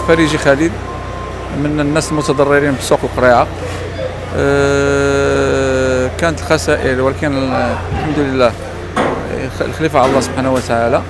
فريجي خالد من الناس المتضررين بسوق القريعه. كانت الخسائر ولكن الحمد لله الخليفه على الله سبحانه وتعالى.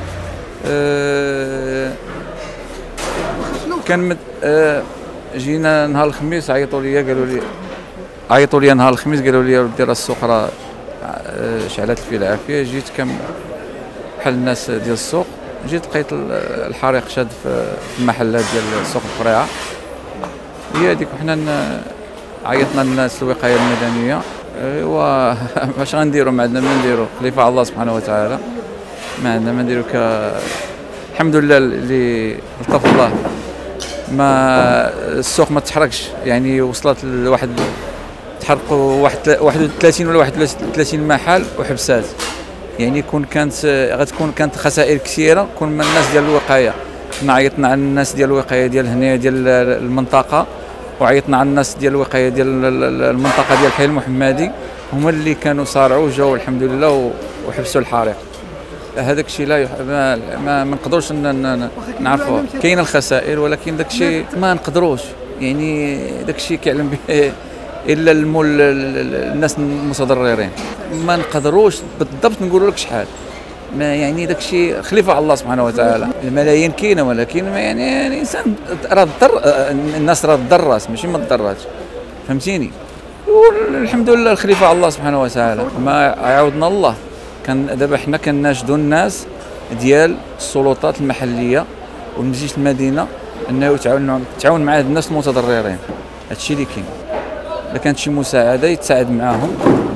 كان جينا نهار الخميس عيطوا لي نهار الخميس قالوا لي ودي راه السوق راه شعلت فيه العافيه. جيت بحال الناس ديال السوق، جيت لقيت الحريق شاد في المحلات ديال سوق القريعه. هي هذيك وحنا عيطنا للناس الوقايه المدنيه. ايوا واش غنديروا؟ ما عندنا ما نديروا، خليفه على الله سبحانه وتعالى، ما عندنا ما نديروا. الحمد لله اللي لطف الله ما السوق ما تحرقش، يعني وصلت لواحد تحرقوا 31 ولا 31 محل وحبسات. يعني كانت خسائر كثيره. كون من الناس ديال الوقايه، حنا عيطنا على الناس ديال الوقايه ديال هنا ديال المنطقه، وعيطنا على الناس ديال الوقايه ديال المنطقه ديال الحي المحمدي، هما اللي كانوا صارعوا جاوا الحمد لله وحبسوا الحريق. هذاك الشيء لا ما نقدروش نعرفوا. كاين الخسائر ولكن داك الشيء ما نقدروش، يعني داك الشيء كيعلم به الا الناس المتضررين. ما نقدروش بالضبط نقولوا لك شحال، ما يعني داك الشيء خليفه على الله سبحانه وتعالى. الملايين كاينه ولكن ما يعني الانسان راه الناس راه تضرات ماشي ما تضراتش، فهمتيني. والحمد لله الخليفه على الله سبحانه وتعالى. ما عاودنا الله. كان دابا حنا كناشدوا الناس ديال السلطات المحليه والمجلس المدينه انه تعاون مع الناس المتضررين. هادشي اللي كاين. اذا كانت شي مساعده يتساعد معاهم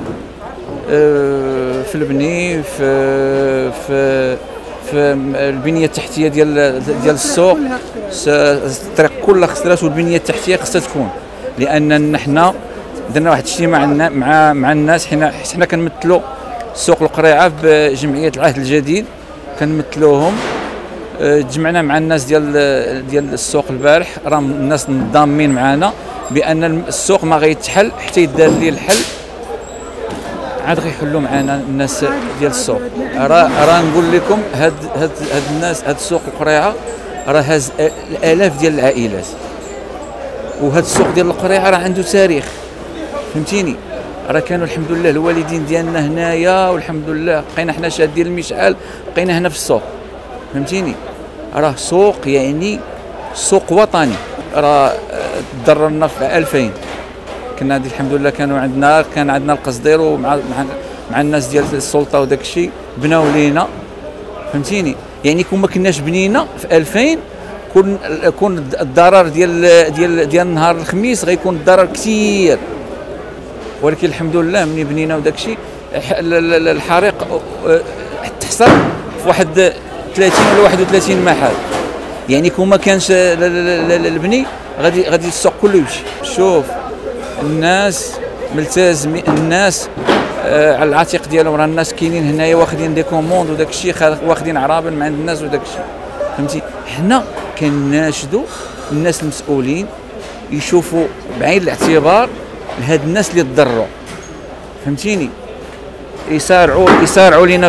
في البني في البنيه التحتيه ديال السوق. الطريق كلها خسرات والبنيه التحتيه خصها تكون، لان حنا درنا واحد الاجتماع مع الناس. حنا كنمثلوا سوق القريعه بجمعيه العهد الجديد، كنمثلوهم. تجمعنا مع الناس ديال السوق البارح، راه الناس ضامين معنا بان السوق ما غيتحل حتى يدار ليه الحل. عاد غيحلوا معنا الناس ديال السوق. راه نقول لكم هاد الناس، هاد السوق القريعه راه هاز الالاف ديال العائلات، وهاد السوق ديال القريعه راه عنده تاريخ، فهمتيني. راه كانوا الحمد لله الوالدين ديالنا هنايا، والحمد لله بقينا حنا شادين المشعل، بقينا هنا في السوق، فهمتيني. راه سوق يعني سوق وطني. راه تضررنا في 2000 كنا الحمد لله كان عندنا القصدير ومع الناس ديال السلطه وداك الشيء بناو لينا، فهمتيني. يعني كون ما كناش بنينا في 2000 كون الضرر ديال نهار الخميس غيكون الضرر كثير. ولكن الحمد لله ملي بنينا وداك الشيء الحريق تحصل في واحد 30 ولا 31 محل. يعني كون ما كانش البني غادي السوق كله يمشي. شوف الناس ملتزمين، الناس على العاتق ديالهم. راه الناس كاينين هنايا واخدين دي كوموند وداك الشيء، واخدين عرابن مع عند الناس وداك الشيء، فهمتي. حنا كناشدوا الناس المسؤولين يشوفوا بعين الاعتبار لهاد الناس اللي تضرروا، فهمتيني. يسارعوا لينا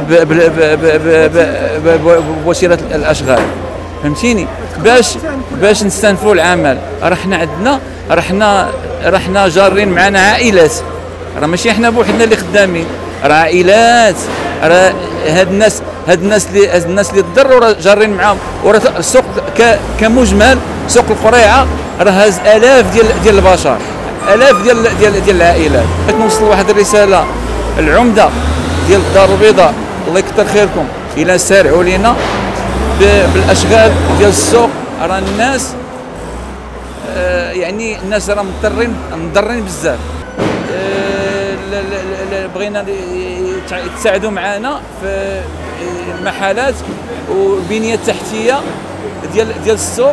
بوسيله الاشغال، فهمتيني، باش نستنفوا العمل. راه حنا عندنا راه حنا جارين معنا عائلات، راه ماشي حنا بوحدنا اللي خدامين، راه عائلات. راه هاد الناس اللي تضروا راه جارين معاهم. وراه السوق كمجمل سوق القريعه راه هاز الاف ديال البشر، الاف ديال العائلات. بغيت نوصل واحد الرساله العمده ديال الدار البيضاء، الله يكثر خيركم الى سارعوا لينا بالاشغال ديال السوق. راه الناس يعني الناس راه مضرين بزاف. بغينا يتساعدوا معنا في المحلات والبنيه التحتيه ديال السوق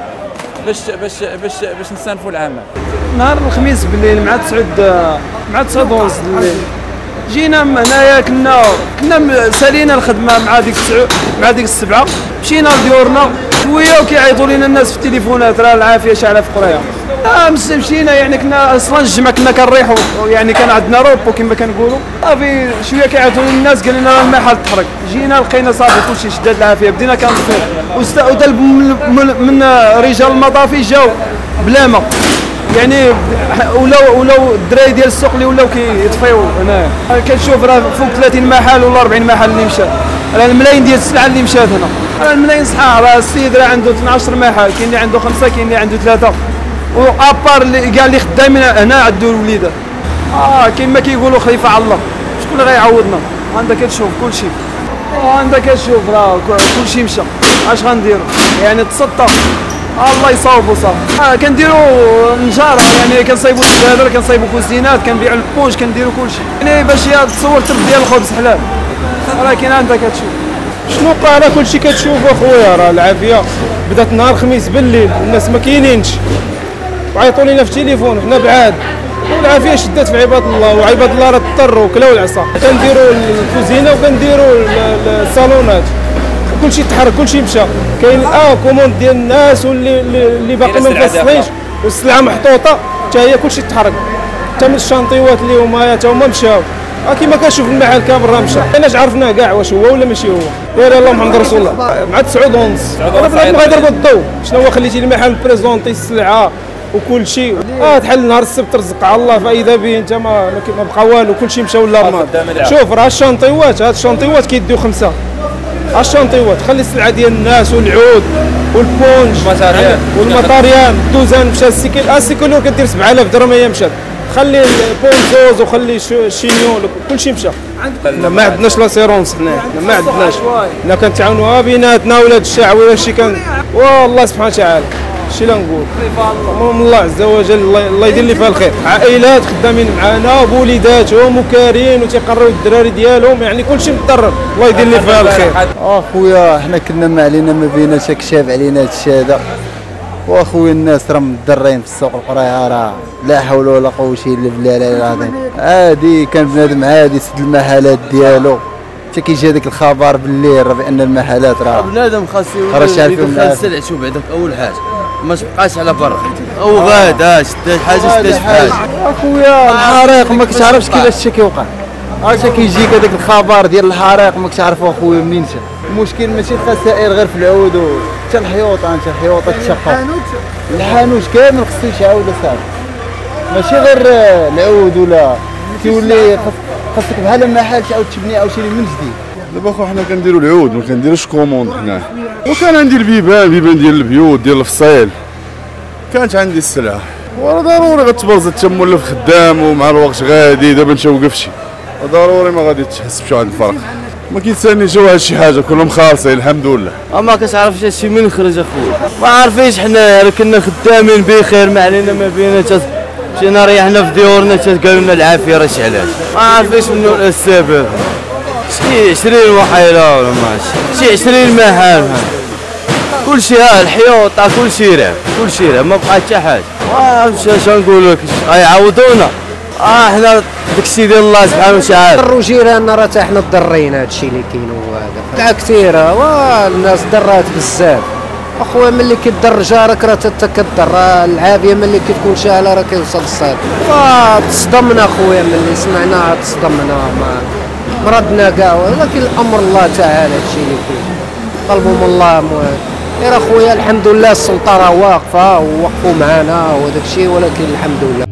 باش نستنفوا العمل. نهار الخميس بالليل مع 9 ونص الليل جينا هنايا. كنا سالينا الخدمه مع ديك السبعه، مشينا لديورنا شويه وكيعيطوا لنا الناس في التليفونات راه العافيه شاعله في قريه. مشينا يعني كنا اصلا الجمعه كنا كنريحوا يعني كان عندنا روبو كما كنقولوا صافي شويه كيعيطوا للناس قال لنا المحل تحرق جينا لقينا صافي كلشي شداد العافيه بدينا كنطفيو وطلبوا من رجال المطافي جاو بلا ما يعني ولاو الدراري ديال السوق اللي ولاو كيطفيو هنا كتشوف راه فوق 30 محل ولا 40 محل اللي مشى راه الملايين ديال السلعه اللي مشات هنا راه الملايين صحاح راه السيد راه عنده 12 محل كاين اللي عنده 5 كاين اللي عنده 3 وابار اللي كاع اللي خدامين هنا عنده الوليدات كيما كيقولوا خليفه على الله شكون اللي غيعوضنا عندك كتشوف كلشي عندك كتشوف راه كلشي مشى اش غنديروا يعني تسطى الله يصاوبوا صافي كنديروا نجاره يعني كنصايبوا السبادر كنصايبوا كوزينات كنبيعوا البوش كنديروا كلشي يعني باش تصور ترد ديال الخبز حلال ولكن عندك كتشوف شنو بقى راه كلشي كتشوف اخويا راه العافيه بدات نهار الخميس بالليل الناس ما كاينينش وعيطوا لينا في التليفون حنا بعاد والعافيه شدات في عباد الله وعباد الله راه اضطروا كلاو العصا كنديروا الكوزينه وكنديروا الصالونات كلشي تحرك كلشي مشى كاين كوموند ديال الناس واللي باقي ما مفصلينش والسلعه محطوطه حتى هي كلشي تحرك حتى من الشانطيوات اللي هما حتى هما مشاو كيما كنشوف المحل كامل راه مشى حناش عرفنا كاع واش هو ولا ماشي هو يا الله محمد رسول الله مع 9 ونص انا بغيت نضرب الضوء شنو هو خليتي المحل بريزونتي السلعه وكل شيء تحل نهار السبت رزق على الله فاذا به انت ما بقى والو كل شيء مشى ولا رماد شوف راه الشانطيوات هاد الشانطيوات كيديو 5 الشانطيوات خلي السلعه ديال الناس والعود والبونج والمطاريان الدوزان مشى السيكولور كدير 7000 درهم هي مشات خلي البونزوز وخلي الشينيون كلشي مشى ما عندناش لاسيرونس حنا ما عندناش حنا كنتعاونوا بيناتنا ولاد الشعب ولا شي كان والله سبحانه وتعالى شي اللي نقول من الله عز وجل الله يدير لي فيها الخير عائلات خدامين معنا بوليداتهم وكارين وتيقريو الدراري ديالهم يعني كلشي متضرر الله يدير لي فيها الخير اخويا حنا كنا ما علينا ما بينا كشاف علينا هذا الشيء هذا واخويا الناس راه متضرين في السوق القرايه راه لا حول ولا قوه الا بالله العلي العظيم عادي كان بنادم عادي سد المحلات ديالو حتى كيجي هذاك الخبر بالليل راه بان المحلات راه بنادم خاص يدخل سلعته بعداك اول حاجه ما تبقاش على برا او غادا شدات حاجه شدات حاجه اخويا الحريق ما كتعرفش كيفاش الشيء كيوقع عرفتي كيجيك هذاك الخبر ديال الحريق ما كتعرف اخويا منين جا المشكل ماشي الخسائر غير في العود حتى الحيوطه انت الحيوطه تشقق الحانوت كامل خصو يشعل صافي ماشي غير العود ولا كيولي خاصك بحال المحل تعاود تبني او شي من جديد دابا خو حنا كنديروا العود ما كنديروش كوموند حنا وكان عندي البيبان ديال البيوت ديال الفصيل كانت عندي السلعه وراه ضروري غتبرز حتى مولف خدام ومع الوقت غادي دابا انت وقفتي ضروري ما غادي تحس بشي واحد الفرق ما كيتسالنيش واحد شي حاجه كلهم خالصين الحمد لله ما كتعرفش هادشي من خرج اخويا ما عارفينش حنا كنا خدامين بخير ما علينا ما بينا مشينا ريحنا في ديورنا قالوا لنا العافيه راه علاش ما عارفينش منو السبب شي 20 وحيله ولا ماشي شي 20 محل كلشي الحيوطه كلشي راه ما بقى حتى حاجه واش نقول لك غيعوضونا حنا داكشي ديال الله سبحانه وتعالى ضروا جيراننا راه حتى حنا ضرينا هادشي اللي كاين وهذا لا كثيره والناس ضرات بزاف اخويا ملي كيضر جارك راه حتى كضر العافيه ملي كتكون شاعله راه كيوصل الصاد تصدمنا اخويا ملي سمعنا تصدمنا مرضنا كاع ولكن الامر الله تعالى هادشي اللي كاين طلبوا من الله غير اخويا الحمد لله السلطه راه واقفه ووقفوا معنا وداك الشيء ولكن الحمد لله